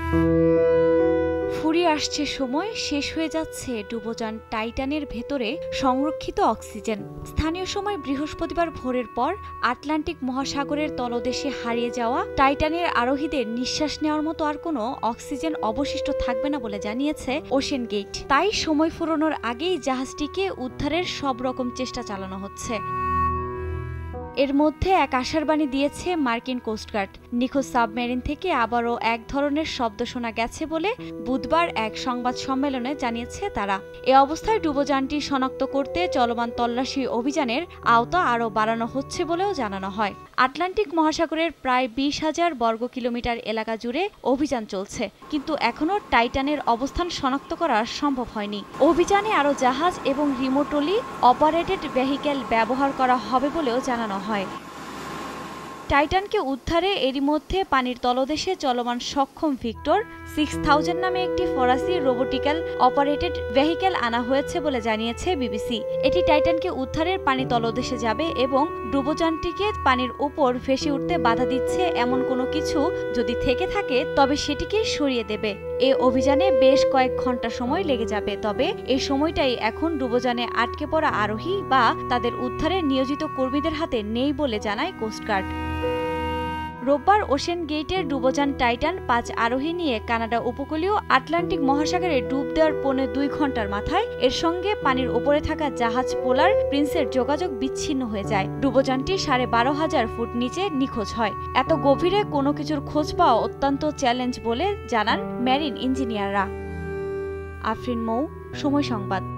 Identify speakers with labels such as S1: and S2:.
S1: ফুরিয়ে আসছে সময়, শেষ হয়ে যাচ্ছে ডুবোযান টাইটানের ভেতরে সংরক্ষিত অক্সিজেন। স্থানীয় সময় বৃহস্পতিবার ভোরের পর আটলান্টিক মহাসাগরের তলদেশে হারিয়ে যাওয়া টাইটানের আরোহীদের নিঃশ্বাস নেওয়ার মতো আর কোনো অক্সিজেন অবশিষ্ট থাকবে না বলে জানিয়েছে ওশেন গেট। তাই সময় ফুরোনোর আগেই জাহাজটিকে উদ্ধারের সব রকম চেষ্টা চালানো হচ্ছে। এর মধ্যে এক আশারবাণী দিয়েছে মার্কিন কোস্টগার্ড। নিখোঁজ সাবমেরিন থেকে আবারও এক ধরনের শব্দ শোনা গেছে বলে বুধবার এক সংবাদ সম্মেলনে জানিয়েছে তারা। এ অবস্থায় ডুবোযানটি শনাক্ত করতে চলমান তল্লাশি অভিযানের আওতা আরও বাড়ানো হচ্ছে বলেও জানানো হয়। আটলান্টিক মহাসাগরের প্রায় 20,000 বর্গ কিলোমিটার এলাকা জুড়ে অভিযান চলছে, কিন্তু এখনও টাইটানের অবস্থান শনাক্ত করা সম্ভব হয়নি। অভিযানে আরও জাহাজ এবং রিমোটলি অপারেটেড ভেহিক্যাল ব্যবহার করা হবে বলেও জানানো হয়। টাইটানকে উদ্ধারে এরই মধ্যে পানির তলদেশে চলমান সক্ষম ভিক্টর 6000 নামে একটি ফরাসি রোবোটিক্যাল অপারেটেড ভেহিক্যাল আনা হয়েছে বলে জানিয়েছে বিবিসি। এটি টাইটানকে উদ্ধারের পানি তলদেশে যাবে এবং ডুবোযানটিকে পানির উপর ভেসে উঠতে বাধা দিচ্ছে এমন কোনো কিছু যদি থেকে থাকে তবে সেটিকে সরিয়ে দেবে। এ অভিযানে বেশ কয়েক ঘন্টা সময় লেগে যাবে, তবে এই সময়টাই এখন ডুবোযানে আটকে পড়া আরোহী বা তাদের উদ্ধারে নিয়োজিত কর্মীদের হাতে নেই বলে জানায় কোস্টগার্ড। রোববার ওশেন গেটের ডুবোযান টাইটান 5 আরোহী নিয়ে কানাডা উপকূলীয় আটলান্টিক মহাসাগরে ডুব দেওয়ার 2.5 ঘন্টার মাথায় এর সঙ্গে পানির উপরে থাকা জাহাজ পোলার প্রিন্সের যোগাযোগ বিচ্ছিন্ন হয়ে যায়। ডুবোযানটি 12,500 ফুট নিচে নিখোঁজ হয়। এত গভীরে কোনো কিছুর খোঁজ পাওয়া অত্যন্ত চ্যালেঞ্জ বলে জানান মেরিন ইঞ্জিনিয়াররা। আফরিন মৌ, সময় সংবাদ।